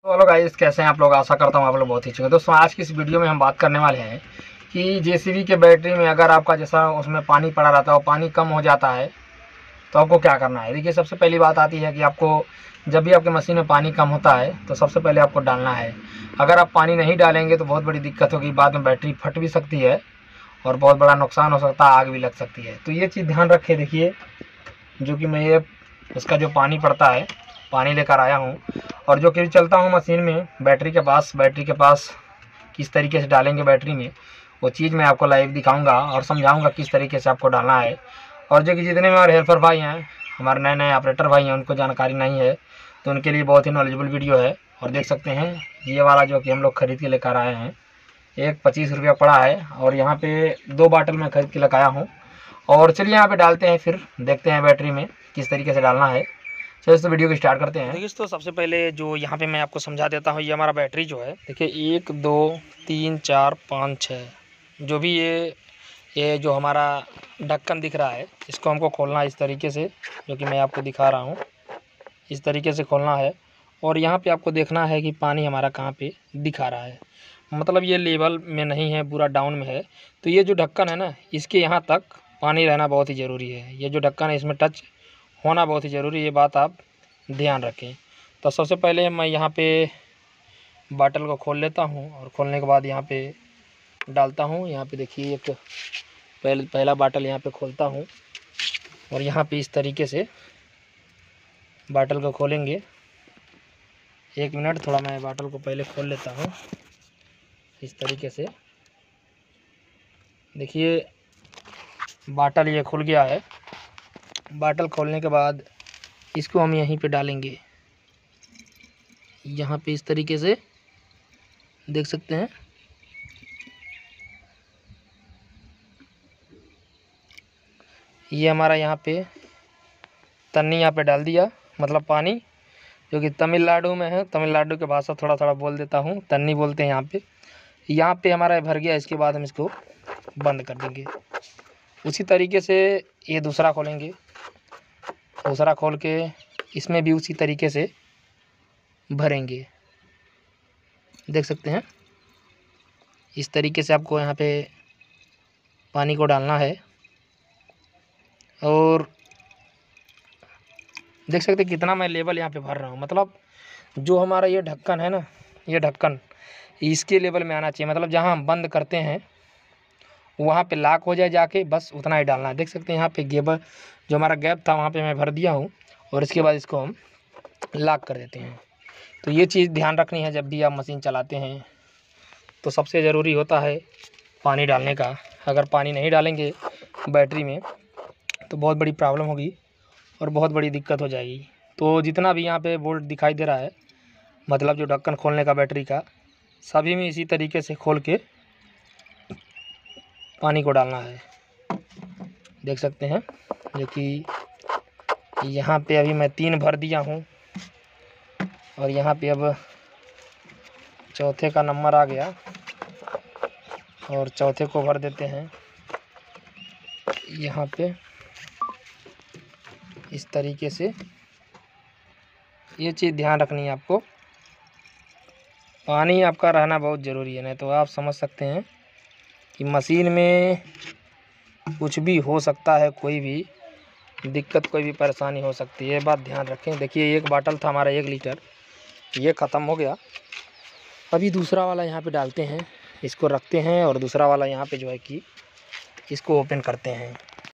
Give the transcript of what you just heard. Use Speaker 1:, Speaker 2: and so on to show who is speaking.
Speaker 1: तो hello guys, कैसे हैं आप लोग। आशा करता हूँ आप लोग बहुत ही अच्छे हैं। दोस्तों आज की इस वीडियो में हम बात करने वाले हैं कि जेसीबी के बैटरी में अगर आपका जैसा उसमें पानी पड़ा रहता है और पानी कम हो जाता है तो आपको क्या करना है। देखिए, सबसे पहली बात आती है कि आपको जब भी आपके मशीन में पानी कम होता है तो सबसे पहले आपको डालना है। अगर आप पानी नहीं डालेंगे तो बहुत बड़ी दिक्कत होगी, बाद में बैटरी फट भी सकती है और बहुत बड़ा नुकसान हो सकता है, आग भी लग सकती है। तो ये चीज़ ध्यान रखे। देखिए, जो कि मैं ये इसका जो पानी पड़ता है, पानी लेकर आया हूँ और जो कि चलता हूँ मशीन में बैटरी के पास किस तरीके से डालेंगे बैटरी में, वो चीज़ मैं आपको लाइव दिखाऊंगा और समझाऊंगा किस तरीके से आपको डालना है। और जो कि जितने हमारे हेल्पर भाई हैं, हमारे नए नए ऑपरेटर भाई हैं, उनको जानकारी नहीं है तो उनके लिए बहुत ही नॉलेजेबल वीडियो है। और देख सकते हैं ये वाला जो कि हम लोग खरीद के लेकर आए हैं, एक 25 रुपया पड़ा है और यहाँ पे 2 बाटल मैं खरीद के लगाया हूँ। और चलिए यहाँ पे डालते हैं, फिर देखते हैं बैटरी में किस तरीके से डालना है। चलिए इस वीडियो को स्टार्ट करते हैं। देखिए, तो सबसे पहले जो यहाँ पे मैं आपको समझा देता हूँ, ये हमारा बैटरी जो है, देखिए 1 2 3 4 5 6 जो भी ये जो हमारा ढक्कन दिख रहा है, इसको हमको खोलना है इस तरीके से, जो कि मैं आपको दिखा रहा हूँ। इस तरीके से खोलना है और यहाँ पे आपको देखना है कि पानी हमारा कहाँ पे दिखा रहा है, मतलब ये लेवल में नहीं है, पूरा डाउन में है। तो ये जो ढक्कन है ना, इसके यहाँ तक पानी रहना बहुत ही ज़रूरी है। ये जो ढक्कन है इसमें टच होना बहुत ही ज़रूरी है, ये बात आप ध्यान रखें। तो सबसे पहले मैं यहाँ पे बाटल को खोल लेता हूँ और खोलने के बाद यहाँ पे डालता हूँ। यहाँ पे देखिए, एक पहला बाटल यहाँ पे खोलता हूँ और यहाँ पे इस तरीके से बाटल को खोलेंगे। 1 मिनट, थोड़ा मैं बाटल को पहले खोल लेता हूँ इस तरीके से। देखिए, बाटल ये खुल गया है। बाटल खोलने के बाद इसको हम यहीं पे डालेंगे, यहाँ पे इस तरीके से देख सकते हैं। ये हमारा यहाँ पे तन्नी यहाँ पे डाल दिया, मतलब पानी, जो कि तमिलनाडु में है। तमिलनाडु की भाषा थोड़ा थोड़ा बोल देता हूँ, तन्नी बोलते हैं यहाँ पे। यहाँ पे हमारा भर गया, इसके बाद हम इसको बंद कर देंगे। उसी तरीके से ये दूसरा खोलेंगे, दूसरा खोल के इसमें भी उसी तरीके से भरेंगे। देख सकते हैं, इस तरीके से आपको यहाँ पे पानी को डालना है। और देख सकते हैं कितना मैं लेवल यहाँ पे भर रहा हूँ, मतलब जो हमारा ये ढक्कन है ना, ये ढक्कन इसके लेवल में आना चाहिए, मतलब जहाँ हम बंद करते हैं वहाँ पे लॉक हो जाए जाके, बस उतना ही डालना है। देख सकते हैं यहाँ पे गेबर जो हमारा गैप था वहाँ पे मैं भर दिया हूँ और इसके बाद इसको हम लॉक कर देते हैं। तो ये चीज़ ध्यान रखनी है जब भी आप मशीन चलाते हैं। तो सबसे ज़रूरी होता है पानी डालने का। अगर पानी नहीं डालेंगे बैटरी में तो बहुत बड़ी प्रॉब्लम होगी और बहुत बड़ी दिक्कत हो जाएगी। तो जितना भी यहाँ पे बोल्ट दिखाई दे रहा है, मतलब जो ढक्कन खोलने का बैटरी का, सभी में इसी तरीके से खोल के पानी को डालना है। देख सकते हैं, जो कि यहाँ पे अभी मैं 3 भर दिया हूँ और यहाँ पे अब चौथे का नंबर आ गया और चौथे को भर देते हैं। यहाँ पे इस तरीके से ये चीज़ ध्यान रखनी है आपको, पानी आपका रहना बहुत ज़रूरी है, नहीं तो आप समझ सकते हैं कि मशीन में कुछ भी हो सकता है, कोई भी दिक्कत, कोई भी परेशानी हो सकती है, बात ध्यान रखें। देखिए, एक बाटल था हमारा 1 लीटर, ये ख़त्म हो गया। अभी दूसरा वाला यहाँ पे डालते हैं, इसको रखते हैं और दूसरा वाला यहाँ पे जो है कि इसको ओपन करते हैं।